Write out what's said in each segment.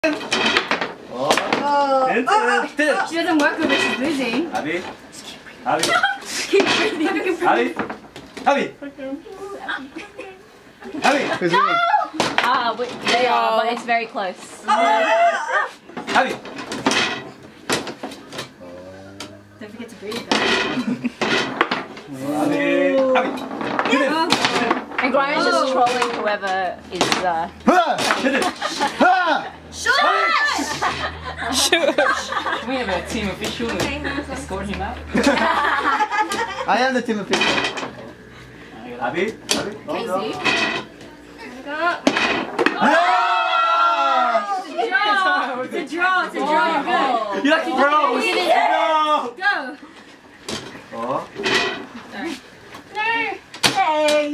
She doesn't work with it, she's losing. Abby. Keep breathing. Abby. Who's winning? They are, but it's very close. Abby. Don't forget to breathe, guys. And Brian's just trolling whoever is. Can we have a team official and escort him out? I am the team official. Abby. Casey. It's a draw, you're good. You're lucky, bro. No. Go. Oh. Sorry. Hey!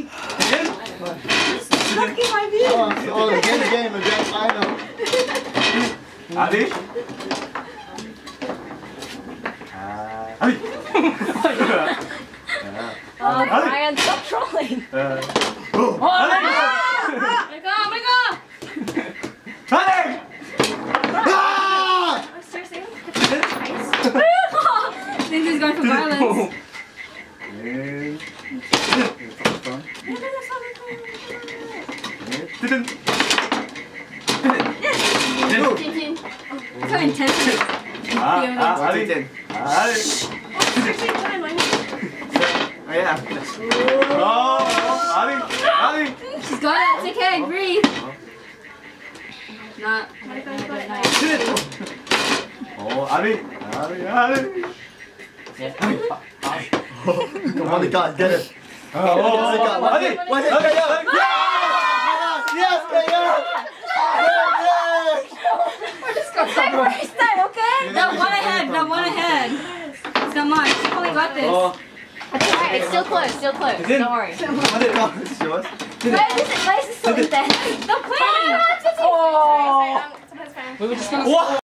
Look at my view. Oh, game, a grand final. Abby. Brian, stop trolling! Oh my god! Abby. Oh, seriously? This is going for violence. Look how intense it is. Abby. She's got it, it's okay, breathe. Not. Oh, Abby. Come on, the god, get it. Abby. That one ahead. It's not much. She probably got this. That's alright, it's still close, Don't worry. Why is it so intense? Stop playing! Oh! We were just gonna.